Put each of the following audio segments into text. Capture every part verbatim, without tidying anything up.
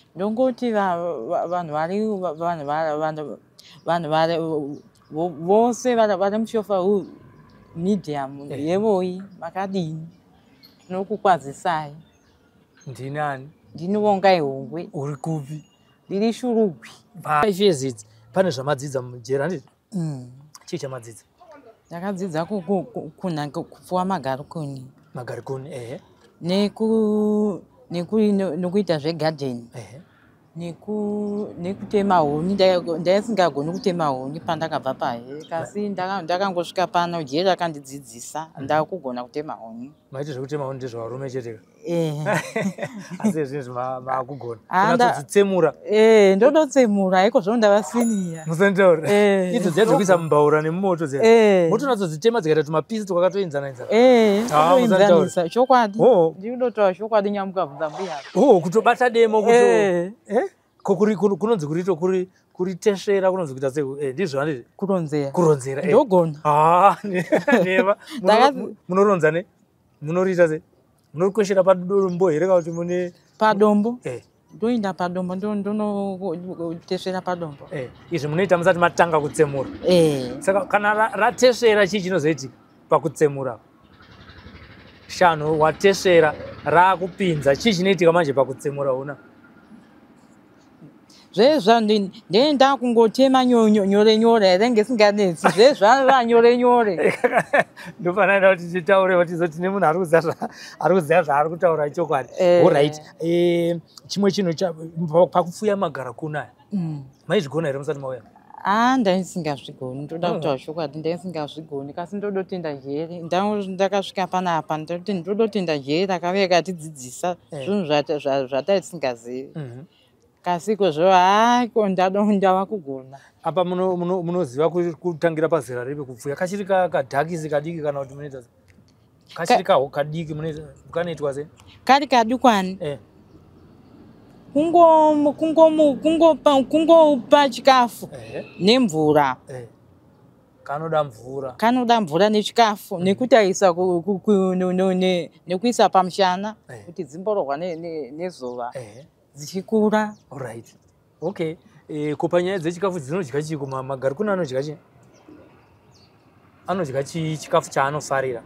ndongoti vanhu vari vanhu vanhu vanhu vari vose vari mushofa medium yevoi makadini tinokukwazisai. Ndinani? Ndini Vongai Hungwe. Uri kupi? Ndiri Shurugwi. five years idzi pane zvamadzidza mujera ndizvo? Mm. Chii chamadzidza? Ndakadzidza kunha kupfuwa magarikuni. Magarikuni, ehe. Neku nekuita zvegarden. Ehe. Neku nekutema huni. Ndaisingagoni kutema huni pandakabva pahe. Kasi ndakangosvika pano jeri akandidzidzisa ndakugona kutema huni. Maiti zvekutema huni ndezvarume chete. Eh. Asi zvinhu makugona. Kunatotsemura. Eh, ndodotsemura haiko zvondava senior. Musantaura. Eh. Idzo dziya dzekuisa mumbaura nemumoto dziya. Eh. Motonatsozitema dzikaita tumapisi twakatoenzana enzana. Eh, totoenzanisa chokwadi. Oh. Ndinotaura chokwadi nyamukabvunza mbuya. Oh, kutobata demo kuto. Eh. Eh? Kokuri kunonzi kurito kuri kuriteshera kunonzi kuita sei? Eh, ndizvo handizvo. Kuronzera. Kuronzera. Ndogona. Ah, neva. Munoronza ne? Munorita sei? Munorikweshera padombo here kana kuti mune padombo? Eh. Ndoinda padombo ndonoteshera padombo. Eh, izvi munoita musati matanga kutsemura. Eh. Saka kana rateshera chii chinozoitika pakutsemura? Shano wateshera rakupinza chii chinoitika manje pakutsemura una? Zvezva ndenda kungotema nyore nyore here ngesinganetsi zvezva nyore nyore. Ndofanira kuti titaure vatizoti nemunhu ari kuziva zvaari kutaura chokwadi. Alright. Eh, chimwe chinhu pakupfuya magarakuni aya. Maizvigona here musati mauya? Ah, ndaisingazvigoni. Ndoda kutaura chokwadi ndaisingazvigoni kasi ndodotenda jeri. Ndakasvika panapa ndoti ndodotenda jeri akauya akatidzidzisa zvinhu zvataisingazivi. Kasi kozvo haiko ndava kugona. Apa munoziva kutangira pazera ripi kupfuya? Kachiri kadhakisi kadiki kana kuti munoita sei? Kachiri kadiki kanoitwa sei? Kari kadukwani? Eh. Kungopa chikafu nemvura. Eh. Kanoda mvura. Kanoda mvura nechikafu nekutaisa nekuisa pamushana kuti dzimborohwa nezuva. Eh. Dzichikura. Alright. Okay. Eh, kupanyaya dzechikafu dzinodya chii kuma magarikuni anodya chii? Anodya chii chikafu chaanofarira?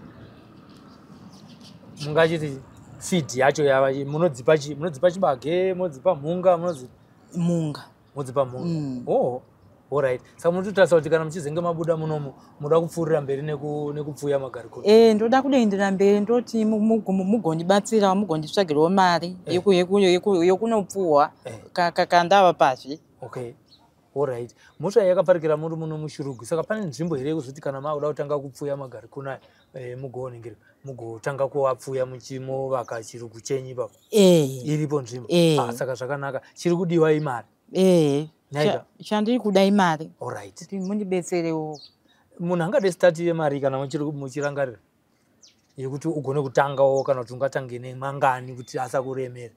Mungachiti feed yacho yava munodzipa chii? Munodzipa chibage, munodzipa mhunga, munodzipa munga. Munodzipa munga. Oh. Alright. Saka munototarisa kuti kana muchizenge mabuda munomu munoda kupfuurira mberi nekupfuya magarikuni. Eh, ndoda kuendera mberi ndoti mugondibatsira mugonditsvagirawo mari yekunopfuwa kakandava pazvi. Okay. Alright. Musha yakaparikira muri muno muShurugwi. Saka pane nzvimbo here yekuzoti kana makuda kutanga kupfuya magarikuni aya mugooningirwa mugotanga kuapfuya muchimovaka Chirugwi chenyu ipapo. Eh. Iripo nzvimbo. Ah, saka zvakanaka. Chiri kudiwa imari. Eh. Chandiri kuda imari. Alright. Kuti mundibetserewo. Munhu angade stati yemari kana muchirangarira yekuti ugone kutangawo kana kuti ungatange nemangani kuti asakuremera?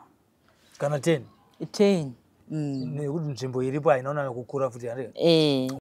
Kana ten? ten. Nekuti nzvimbo iripo haina kukura futi handika? Eh.